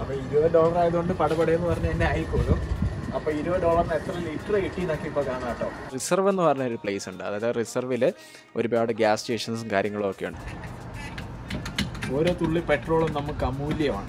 അപ്പോൾ $20 ആയതുകൊണ്ട് പടപടയെന്ന് പറഞ്ഞ് എന്നെ ആയിക്കോളും. അപ്പോൾ $20 എത്ര ലിറ്റർ കിട്ടി എന്നൊക്കെ ഇപ്പോൾ കാണാം കേട്ടോ. റിസർവ് എന്ന് പറഞ്ഞൊരു പ്ലേസ് ഉണ്ട്. അതായത് റിസർവിൽ ഒരുപാട് ഗ്യാസ് സ്റ്റേഷൻസും കാര്യങ്ങളും ഒക്കെ ഉണ്ട്. ഓരോ തുള്ളി പെട്രോളും നമുക്ക് അമൂല്യമാണ്.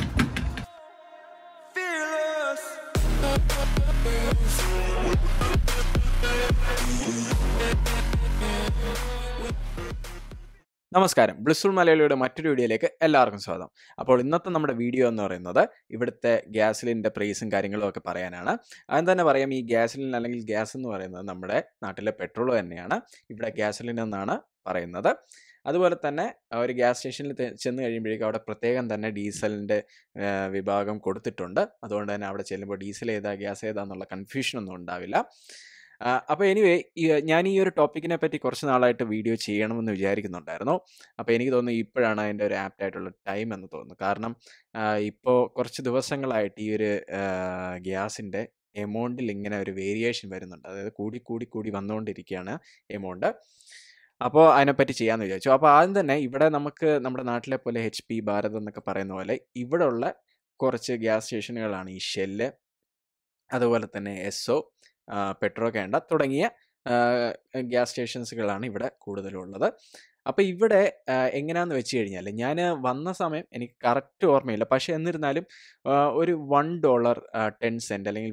നമസ്കാരം, ബ്ലിസ്ഫുൾ മലയാളിയുടെ മറ്റൊരു വീഡിയോയിലേക്ക് എല്ലാവർക്കും സ്വാഗതം. അപ്പോൾ ഇന്നത്തെ നമ്മുടെ വീഡിയോ എന്ന് പറയുന്നത് ഇവിടുത്തെ ഗ്യാസിലിൻ്റെ പ്രൈസും കാര്യങ്ങളും ഒക്കെ പറയാനാണ്. ആദ്യം തന്നെ പറയാം, ഈ ഗ്യാസിലിൻ അല്ലെങ്കിൽ ഗ്യാസ് എന്ന് പറയുന്നത് നമ്മുടെ നാട്ടിലെ പെട്രോൾ തന്നെയാണ്. ഇവിടെ ഗ്യാസിലിൻ എന്നാണ് പറയുന്നത്. അതുപോലെ തന്നെ ഒരു ഗ്യാസ് സ്റ്റേഷനിൽ ചെന്ന് കഴിയുമ്പോഴേക്കും അവിടെ പ്രത്യേകം തന്നെ ഡീസലിൻ്റെ വിഭാഗം കൊടുത്തിട്ടുണ്ട്. അതുകൊണ്ട് തന്നെ അവിടെ ചെല്ലുമ്പോൾ ഡീസൽ ഏതാ ഗ്യാസ് ഏതാന്നുള്ള കൺഫ്യൂഷനൊന്നും ഉണ്ടാവില്ല. അപ്പോൾ എനിവേ ഞാൻ ഈ ഒരു ടോപ്പിക്കിനെ പറ്റി കുറച്ച് നാളായിട്ട് വീഡിയോ ചെയ്യണമെന്ന് വിചാരിക്കുന്നുണ്ടായിരുന്നു. അപ്പോൾ എനിക്ക് തോന്നുന്നു ഇപ്പോഴാണ് അതിൻ്റെ ഒരു ആപ്റ്റായിട്ടുള്ള ടൈം എന്ന് തോന്നുന്നു. കാരണം ഇപ്പോൾ കുറച്ച് ദിവസങ്ങളായിട്ട് ഈ ഒരു ഗ്യാസിൻ്റെ എമൗണ്ടിൽ ഇങ്ങനെ ഒരു വേരിയേഷൻ വരുന്നുണ്ട്. അതായത് കൂടി വന്നുകൊണ്ടിരിക്കുകയാണ് എമൗണ്ട്. അപ്പോൾ അതിനെപ്പറ്റി ചെയ്യാമെന്ന് വിചാരിച്ചു. അപ്പോൾ ആദ്യം തന്നെ ഇവിടെ നമുക്ക് നമ്മുടെ നാട്ടിലെ പോലെ HP, ഭാരത് എന്നൊക്കെ പറയുന്ന പോലെ ഇവിടെ ഉള്ള കുറച്ച് ഗ്യാസ് സ്റ്റേഷനുകളാണ് ഈ ഷെല്ല്, അതുപോലെ തന്നെ എസ്സോ, പെട്രോ കാണ്ട തുടങ്ങിയ ഗ്യാസ് സ്റ്റേഷൻസുകളാണ് ഇവിടെ കൂടുതലുള്ളത്. അപ്പോൾ ഇവിടെ എങ്ങനെയാണെന്ന് വെച്ച് കഴിഞ്ഞാൽ ഞാൻ വന്ന സമയം എനിക്ക് കറക്റ്റ് ഓർമ്മയില്ല. പക്ഷേ എന്നിരുന്നാലും ഒരു $1.10 അല്ലെങ്കിൽ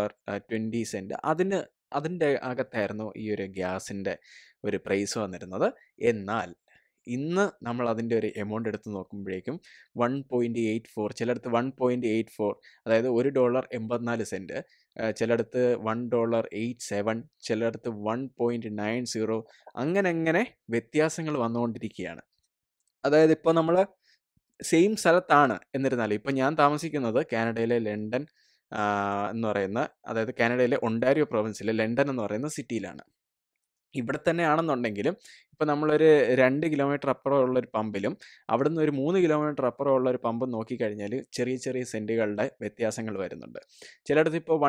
$1.20 അതിൻ്റെ അകത്തായിരുന്നു ഈ ഒരു ഗ്യാസിൻ്റെ ഒരു പ്രൈസ് വന്നിരുന്നത്. എന്നാൽ ഇന്ന് നമ്മൾ അതിൻ്റെ ഒരു എമൗണ്ട് എടുത്ത് നോക്കുമ്പോഴേക്കും 1.84, ചിലയിടത്ത് 1.84, അതായത് $1.84, ചിലയിടത്ത് $1.87, ചിലയിടത്ത് 1.90, അങ്ങനെ വ്യത്യാസങ്ങൾ വന്നുകൊണ്ടിരിക്കുകയാണ്. അതായത് ഇപ്പോൾ നമ്മൾ സെയിം സ്ഥലത്താണ് എന്നിരുന്നാലും, ഇപ്പോൾ ഞാൻ താമസിക്കുന്നത് കാനഡയിലെ ലണ്ടൻ എന്ന് പറയുന്ന, അതായത് കാനഡയിലെ ഒണ്ടാരിയോ പ്രൊവിൻസിലെ ലണ്ടൻ എന്ന് പറയുന്ന സിറ്റിയിലാണ്. ഇവിടെ തന്നെ ആണെന്നുണ്ടെങ്കിലും ഇപ്പോൾ നമ്മളൊരു 2 കിലോമീറ്റർ അപ്പുറമുള്ളൊരു പമ്പിലും അവിടുന്ന് ഒരു 3 കിലോമീറ്റർ അപ്പുറമുള്ളൊരു പമ്പും നോക്കിക്കഴിഞ്ഞാൽ ചെറിയ സെൻറ്റുകളുടെ വ്യത്യാസങ്ങൾ വരുന്നുണ്ട്. ചിലയിടത്ത് ഇപ്പോൾ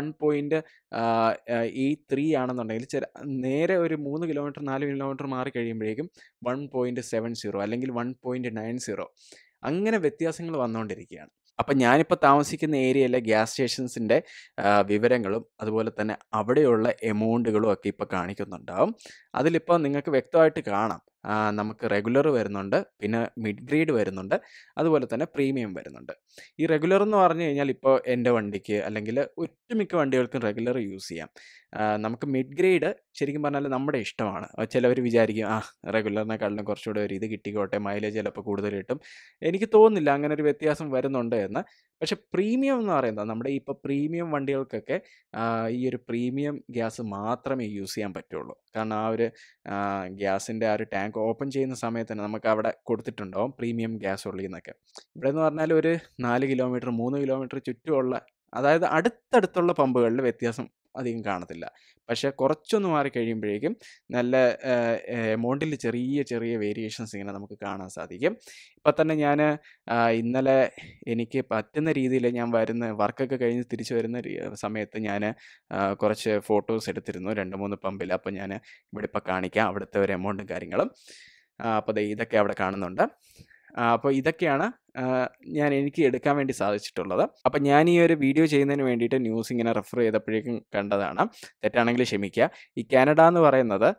1.83 ആണെന്നുണ്ടെങ്കിൽ നേരെ ഒരു 3 കിലോമീറ്റർ 4 കിലോമീറ്റർ മാറി കഴിയുമ്പോഴേക്കും 1.70 അല്ലെങ്കിൽ 1.90 അങ്ങനെ വ്യത്യാസങ്ങൾ വന്നുകൊണ്ടിരിക്കുകയാണ്. അപ്പം ഞാനിപ്പോൾ താമസിക്കുന്ന ഏരിയയിലെ ഗ്യാസ് സ്റ്റേഷൻസിൻ്റെ വിവരങ്ങളും അതുപോലെ തന്നെ അവിടെയുള്ള എമൗണ്ടുകളും ഒക്കെ ഇപ്പോൾ കാണിക്കുന്നുണ്ടാവും. അതിലിപ്പോൾ നിങ്ങൾക്ക് വ്യക്തമായിട്ട് കാണാം, നമുക്ക് റെഗുലർ വരുന്നുണ്ട്, പിന്നെ മിഡ് ഗ്രേഡ് വരുന്നുണ്ട്, അതുപോലെ തന്നെ പ്രീമിയം വരുന്നുണ്ട്. ഈ റെഗുലർ എന്ന് പറഞ്ഞു കഴിഞ്ഞാൽ ഇപ്പോൾ എൻ്റെ വണ്ടിക്ക് അല്ലെങ്കിൽ ഒട്ടുമിക്ക വണ്ടികൾക്കും റെഗുലർ യൂസ് ചെയ്യാം. നമുക്ക് മിഡ് ഗ്രേഡ് ശരിക്കും പറഞ്ഞാൽ നമ്മുടെ ഇഷ്ടമാണ്. ചിലവർ വിചാരിക്കും റെഗുലറിനെക്കാളും കുറച്ചുകൂടെ ഒരു ഇത് കിട്ടിക്കോട്ടെ, മൈലേജ് ചിലപ്പോൾ കൂടുതൽ കിട്ടും. എനിക്ക് തോന്നുന്നില്ല അങ്ങനെ ഒരു വ്യത്യാസം വരുന്നുണ്ട് എന്ന്. പക്ഷെ പ്രീമിയം എന്ന് പറയുന്നത് നമ്മുടെ ഇപ്പോൾ പ്രീമിയം വണ്ടികൾക്കൊക്കെ ഈ ഒരു പ്രീമിയം ഗ്യാസ് മാത്രമേ യൂസ് ചെയ്യാൻ പറ്റുള്ളൂ. കാരണം ആ ഒരു ഗ്യാസിൻ്റെ ആ ഒരു ടാങ്ക് ഓപ്പൺ ചെയ്യുന്ന സമയത്ത് തന്നെ നമുക്ക് അവിടെ കൊടുത്തിട്ടുണ്ടാവും പ്രീമിയം ഗ്യാസ് ഉള്ളി എന്നൊക്കെ. ഇവിടെ എന്ന് പറഞ്ഞാൽ ഒരു 4 കിലോമീറ്റർ 3 കിലോമീറ്റർ ചുറ്റുമുള്ള, അതായത് അടുത്തടുത്തുള്ള പമ്പുകളിൽ വ്യത്യാസം അധികം കാണത്തില്ല. പക്ഷേ കുറച്ചൊന്ന് മാറി കഴിയുമ്പോഴേക്കും നല്ല എമൗണ്ടിൽ ചെറിയ വേരിയേഷൻസ് ഇങ്ങനെ നമുക്ക് കാണാൻ സാധിക്കും. ഇപ്പം തന്നെ ഞാൻ ഇന്നലെ എനിക്ക് പറ്റുന്ന രീതിയിൽ ഞാൻ വർക്കൊക്കെ കഴിഞ്ഞ് തിരിച്ചു വരുന്ന സമയത്ത് ഞാൻ കുറച്ച് ഫോട്ടോസ് എടുത്തിരുന്നു 2-3 പമ്പിൽ. അപ്പോൾ ഞാൻ ഇവിടെ ഇപ്പോൾ കാണിക്കാം അവിടുത്തെ ഒരു എമൗണ്ടും കാര്യങ്ങളും. അപ്പോൾ ഇതൊക്കെ അവിടെ കാണുന്നുണ്ട്. അപ്പോൾ ഇതൊക്കെയാണ് എനിക്ക് എടുക്കാൻ വേണ്ടി സാധിച്ചിട്ടുള്ളത്. അപ്പം ഞാൻ ഈ ഒരു വീഡിയോ ചെയ്യുന്നതിന് വേണ്ടിയിട്ട് ന്യൂസ് ഇങ്ങനെ റെഫർ ചെയ്തപ്പോഴേക്കും കണ്ടതാണ്. തെറ്റാണെങ്കിൽ ക്ഷമിക്കുക. ഈ കാനഡ എന്ന് പറയുന്നത്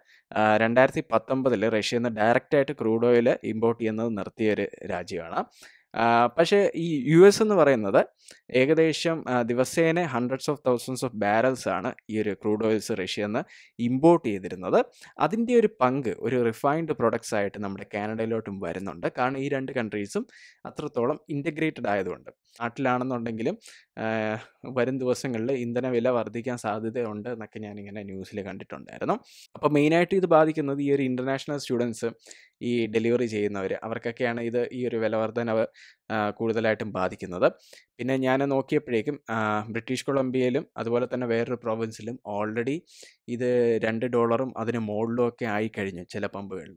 2019 റഷ്യയിൽ നിന്ന് ഡയറക്റ്റായിട്ട് ക്രൂഡ് ഓയിൽ ഇമ്പോർട്ട് ചെയ്യുന്നത് നിർത്തിയൊരു രാജ്യമാണ്. പക്ഷേ ഈ US എന്ന് പറയുന്നത് ഏകദേശം ദിവസേന hundreds of thousands of barrels ആണ് ഈ ഒരു ക്രൂഡ് ഓയിൽസ് റഷ്യയിൽ നിന്ന് ഇമ്പോർട്ട് ചെയ്തിരുന്നത്. അതിൻ്റെ ഒരു പങ്ക് ഒരു റിഫൈൻഡ് പ്രൊഡക്ട്സ് ആയിട്ട് നമ്മുടെ കാനഡയിലോട്ടും വരുന്നുണ്ട്. കാരണം ഈ 2 കൺട്രീസും അത്രത്തോളം ഇൻ്റഗ്രേറ്റഡ് ആയതുകൊണ്ട്. നാട്ടിലാണെന്നുണ്ടെങ്കിലും വരും ദിവസങ്ങളിൽ ഇന്ധന വില വർദ്ധിക്കാൻ സാധ്യതയുണ്ട് എന്നൊക്കെ ഞാനിങ്ങനെ ന്യൂസിൽ കണ്ടിട്ടുണ്ടായിരുന്നു. അപ്പോൾ മെയിനായിട്ട് ഇത് ബാധിക്കുന്നത് ഈ ഒരു ഇൻ്റർനാഷണൽ സ്റ്റുഡൻസ്, ഈ ഡെലിവറി ചെയ്യുന്നവർ, അവർക്കൊക്കെയാണ് ഈ ഒരു വില വർധനവ് കൂടുതലായിട്ടും ബാധിക്കുന്നത്. പിന്നെ ഞാൻ നോക്കിയപ്പോഴേക്കും ബ്രിട്ടീഷ് കൊളംബിയയിലും അതുപോലെ തന്നെ വേറൊരു പ്രൊവിൻസിലും ഓൾറെഡി ഇത് $2 അതിന് മുകളിലും ഒക്കെ ആയിക്കഴിഞ്ഞു ചില പമ്പുകളിൽ.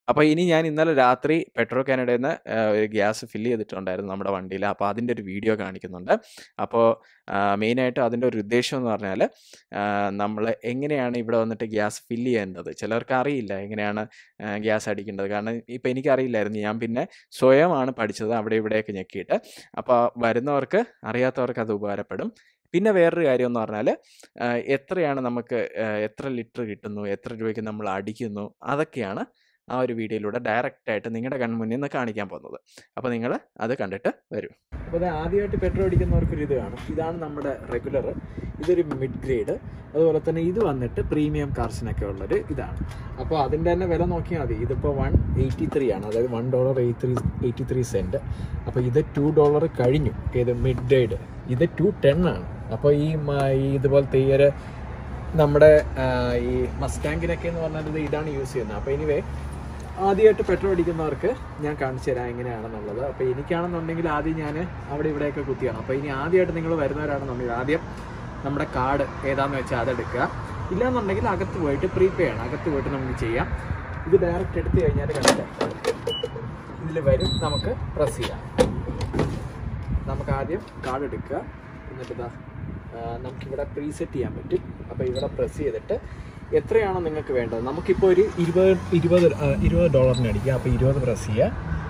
അപ്പോൾ ഇനി ഞാൻ ഇന്നലെ രാത്രി പെട്രോ കാനഡയിൽ നിന്ന് ഒരു ഗ്യാസ് ഫില്ല് ചെയ്തിട്ടുണ്ടായിരുന്നു നമ്മുടെ വണ്ടിയിൽ. അപ്പോൾ അതിൻ്റെ ഒരു വീഡിയോ കാണിക്കുന്നുണ്ട്. അപ്പോൾ മെയിനായിട്ട് അതിൻ്റെ ഒരു ഉദ്ദേശം എന്ന് പറഞ്ഞാൽ നമ്മൾ എങ്ങനെയാണ് ഇവിടെ വന്നിട്ട് ഗ്യാസ് ഫില്ല് ചെയ്യേണ്ടത്. ചിലർക്ക് അറിയില്ല എങ്ങനെയാണ് ഗ്യാസ് അടിക്കേണ്ടത്. കാരണം ഇപ്പോൾ എനിക്കറിയില്ലായിരുന്നു. ഞാൻ പിന്നെ സ്വയമാണ് പഠിച്ചത് അവിടെ ഇവിടെയൊക്കെ ഞെക്കിയിട്ട്. അപ്പോൾ വരുന്നവർക്ക് അറിയാത്തവർക്ക് അത് ഉപകാരപ്പെടും. പിന്നെ വേറൊരു കാര്യം എന്ന് പറഞ്ഞാൽ എത്രയാണ് നമുക്ക് എത്ര ലിറ്റർ കിട്ടുന്നു, എത്ര രൂപയ്ക്ക് നമ്മൾ അടിക്കുന്നു, അതൊക്കെയാണ് ആ ഒരു വീഡിയോയിലൂടെ ഡയറക്റ്റായിട്ട് നിങ്ങളുടെ കൺമുന്നിൽ നിന്ന് കാണിക്കാൻ പോകുന്നത്. അപ്പോൾ നിങ്ങൾ അത് കണ്ടിട്ട് വരൂ. അപ്പോൾ അത് ആദ്യമായിട്ട് പെട്രോൾ അടിക്കുന്നവർക്കൊരു ഇത് കാണും. ഇതാണ് നമ്മുടെ റെഗുലർ, ഇതൊരു മിഡ് ഗ്രേഡ്. അതുപോലെ തന്നെ ഇത് വന്നിട്ട് പ്രീമിയം കാർസിനൊക്കെ ഉള്ളൊരു ഇതാണ്. അപ്പോൾ അതിൻ്റെ തന്നെ വില നോക്കിയാൽ മതി. ഇതിപ്പോൾ $1.83 ആണ്, അതായത് $1.83. അപ്പോൾ ഇത് $2 കഴിഞ്ഞു. ഏത് മിഡ് ഗ്രേഡ്, ഇത് $2.10 ആണ്. അപ്പോൾ ഈ ഇതുപോലത്തെ ഈ ഒരു നമ്മുടെ ഈ മസ്റ്റാങ്കിനൊക്കെ എന്ന് പറഞ്ഞാൽ ഇത് ഇതാണ് യൂസ് ചെയ്യുന്നത്. അപ്പോൾ എനിവേ ആദ്യമായിട്ട് പെട്രോൾ അടിക്കുന്നവർക്ക് ഞാൻ കാണിച്ചു തരാം എങ്ങനെയാണെന്നുള്ളത്. അപ്പോൾ എനിക്കാണെന്നുണ്ടെങ്കിൽ ആദ്യം ഞാൻ അവിടെ ഇവിടെയൊക്കെ കുത്തിയാണ്. അപ്പോൾ ഇനി ആദ്യമായിട്ട് നിങ്ങൾ വരുന്നവരാണെന്നുണ്ടെങ്കിൽ ആദ്യം നമ്മുടെ കാർഡ് ഏതാണെന്ന് വെച്ചാൽ അതെടുക്കുക. ഇല്ലാന്നുണ്ടെങ്കിൽ അകത്ത് പോയിട്ട് പ്രീപേ ആണ്, അകത്ത് പോയിട്ട് നമുക്ക് ചെയ്യാം. ഇത് ഡയറക്റ്റ് എടുത്തു കഴിഞ്ഞാൽ കണ്ടിട്ട് ഇതിൽ വരും, നമുക്ക് പ്രസ് ചെയ്യാം. നമുക്ക് ആദ്യം കാർഡ് എടുക്കുക, എന്നിട്ട് ഇതാ നമുക്കിവിടെ പ്രീസെറ്റ് ചെയ്യാൻ പറ്റും. അപ്പോൾ ഇവിടെ പ്രസ് ചെയ്തിട്ട് എത്രയാണോ നിങ്ങൾക്ക് വേണ്ടത്, നമുക്കിപ്പോൾ ഒരു $20 അടിക്കുക. അപ്പോൾ 20 പ്രസ് ചെയ്യുക.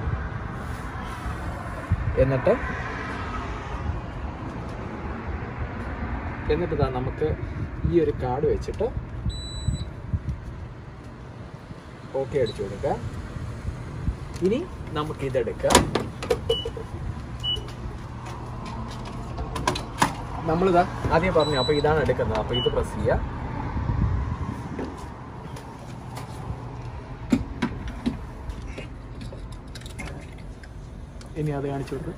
എന്നിട്ട് ഇതാ നമുക്ക് ഈ ഒരു കാർഡ് വെച്ചിട്ട് ഓക്കെ അടിച്ചു കൊടുക്കുക. ഇനി നമുക്കിതെടുക്കുക. നമ്മളിതാ ആദ്യം പറഞ്ഞു, അപ്പോൾ ഇതാണ് എടുക്കുന്നത്. അപ്പോൾ ഇത് പ്രസ് ചെയ്യുക. ഇനി അത് കാണിച്ചു കൊടുക്കും.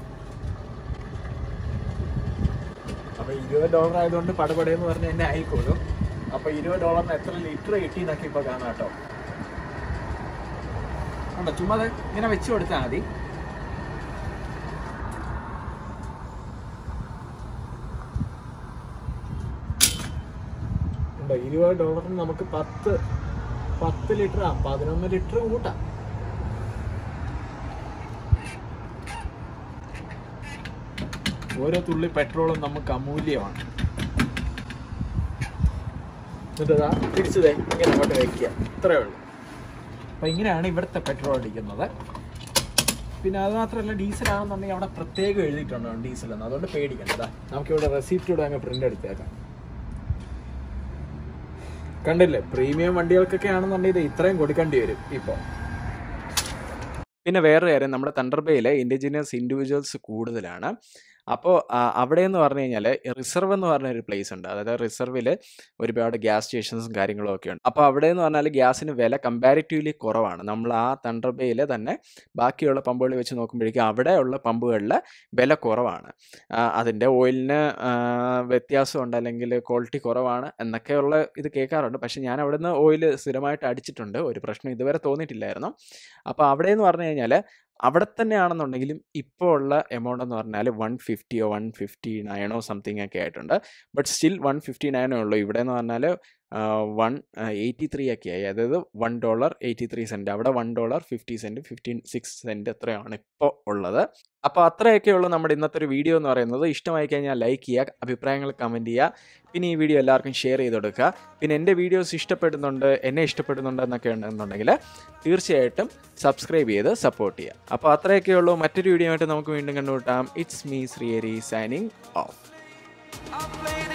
അപ്പോൾ $20 ആയതുകൊണ്ട് പടപടയെന്ന് പറഞ്ഞ് എന്നെ ആയിക്കോളും. അപ്പോൾ $20 എത്ര ലിറ്റർ കിട്ടി എന്നൊക്കെ ഇപ്പോൾ കാണാം കേട്ടോ. ഉണ്ടോ, ചുമ്മാ ഇങ്ങനെ വെച്ച് കൊടുത്താൽ മതി. $20 നമുക്ക് 10 ലിറ്റർ 11 ലിറ്റർ കൂട്ടാം. ഓരോ തുള്ളി പെട്രോളും നമുക്ക് അമൂല്യമാണ്. എന്നിട്ട് തിരിച്ചതേ ഇങ്ങനെ അങ്ങോട്ട് വയ്ക്കുക, ഇത്രയേ ഉള്ളൂ. അപ്പം ഇങ്ങനെയാണ് ഇവിടുത്തെ പെട്രോൾ അടിക്കുന്നത്. പിന്നെ അത് മാത്രമല്ല, ഡീസലാണെന്നുണ്ടെങ്കിൽ അവിടെ പ്രത്യേകം എഴുതിയിട്ടുണ്ടോ ഡീസലെന്ന്, അതുകൊണ്ട് പേടിക്കണ്ട. നമുക്കിവിടെ റെസിപ്റ്റോടെ അങ്ങ് പ്രിൻ്റ് എടുത്തേക്കാം. കണ്ടില്ലേ, പ്രീമിയം വണ്ടികൾക്കൊക്കെ ആണെന്നുണ്ടെങ്കിൽ ഇത്രയും കൊടുക്കേണ്ടി വരും ഇപ്പോൾ. പിന്നെ വേറൊരു കാര്യം, നമ്മുടെ തണ്ടർബേയിൽ ഇൻഡിജിനിയസ് ഇൻഡിവിജ്വൽസ് കൂടുതലാണ്. അപ്പോൾ അവിടെ എന്ന് പറഞ്ഞു കഴിഞ്ഞാൽ റിസർവ് എന്ന് പറഞ്ഞൊരു പ്ലേസ് ഉണ്ട്. അതായത് റിസർവിൽ ഒരുപാട് ഗ്യാസ് സ്റ്റേഷൻസും കാര്യങ്ങളും ഒക്കെ ഉണ്ട്. അപ്പോൾ അവിടെ എന്ന് പറഞ്ഞാൽ ഗ്യാസിന് വില കമ്പാരിറ്റീവ്ലി കുറവാണ്. നമ്മൾ ആ തണ്ടർബേയിൽ തന്നെ ബാക്കിയുള്ള പമ്പുകളിൽ വെച്ച് നോക്കുമ്പോഴേക്കും അവിടെയുള്ള പമ്പുകളിൽ വില കുറവാണ്. അതിൻ്റെ ഓയിലിന് വ്യത്യാസമുണ്ട്, അല്ലെങ്കിൽ ക്വാളിറ്റി കുറവാണ് എന്നൊക്കെയുള്ള ഇത് കേൾക്കാറുണ്ട്. പക്ഷേ ഞാൻ അവിടെ നിന്ന് ഓയിൽ സ്ഥിരമായിട്ട് അടിച്ചിട്ടുണ്ട്, ഒരു പ്രശ്നം ഇതുവരെ തോന്നിയിട്ടില്ലായിരുന്നു. അപ്പോൾ അവിടെ എന്ന് പറഞ്ഞു കഴിഞ്ഞാൽ അവിടെ തന്നെയാണെന്നുണ്ടെങ്കിലും ഇപ്പോൾ ഉള്ള എമൗണ്ട് എന്ന് പറഞ്ഞാൽ 150 159 സംതിങ് ഒക്കെ ആയിട്ടുണ്ട്. ബട്ട് സ്റ്റിൽ 159 ഉള്ളൂ. ഇവിടെ എന്ന് പറഞ്ഞാൽ 183 ഒക്കെ ആയി, അതായത് $1.83. അവിടെ $1.50 56 എത്രയാണ് ഇപ്പോൾ ഉള്ളത്. അപ്പോൾ അത്രയൊക്കെ ഉള്ളൂ നമ്മുടെ ഇന്നത്തെ ഒരു വീഡിയോ എന്ന് പറയുന്നത്. ഇഷ്ടമായി കഴിഞ്ഞാൽ ലൈക്ക് ചെയ്യുക, അഭിപ്രായങ്ങൾ കമൻറ്റ് ചെയ്യുക. പിന്നെ ഈ വീഡിയോ എല്ലാവർക്കും ഷെയർ ചെയ്ത് കൊടുക്കുക. പിന്നെ എൻ്റെ വീഡിയോസ് എന്നെ ഇഷ്ടപ്പെടുന്നുണ്ട് എന്നൊക്കെ ഉണ്ടെന്നുണ്ടെങ്കിൽ തീർച്ചയായിട്ടും സബ്സ്ക്രൈബ് ചെയ്ത് സപ്പോർട്ട് ചെയ്യുക. അപ്പോൾ അത്രയൊക്കെ ഉള്ളൂ. മറ്റൊരു വീഡിയോ ആയിട്ട് നമുക്ക് വീണ്ടും കണ്ടുമുട്ടാം. It's me Sreehari signing of.